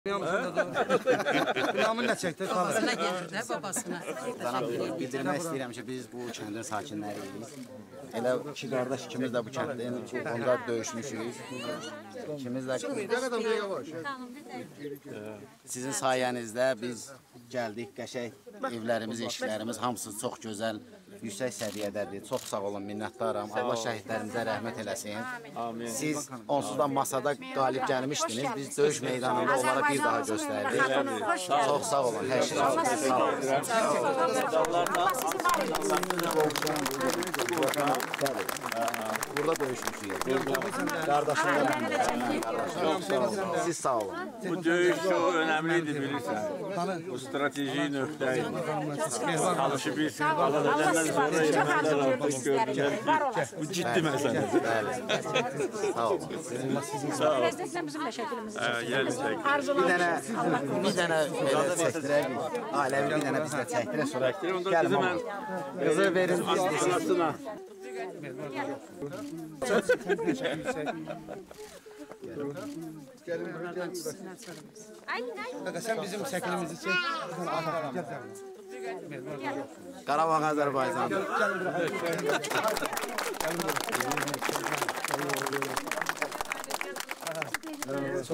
Binamın nə çəkdi? Babasına gelir də, babasına. Sana bildirmək istəyirəm ki, biz bu kəndin sakinləriyiz. Elə iki qardaş ikimiz də bu kəndin onda döyüşmüşük. İkimiz də sizin sayənizdə biz gəldik, qəşəng evlərimiz, eşiklərimiz hamısı çox gözəl, yüksək səviyyədədir. Çox sağ olun, minnətdaram. Allah şəhidlərimizə rəhmət eləsin. Siz onsuz da masada qalib gəlmişdiniz. Biz döyüş meydanında onlara bir daha göstərdik. Çox sağ olun, hər şey sağ olun. Burada döyüşmüşük. Qardaşımla mən. Siz sağ olun. Bu döyüş çok önemlidir bilirsen. Bu strateji nöqtəyi. Çalışıb bilsin, Qaladədən sonra ermənilər artıq gördülər ki, bu ciddi məsələdir. Bəli. Sağ olun. Prezidentlə bizim də şəklimiz. Bir dənə belə çəkdirək. Ailəvi bir dənə bizlə çəkdirək. Sonra gəlin oğlum. Qızı verin Anasına. Sən bizim şəklimizi çək. Qarabağ Azərbaycandır.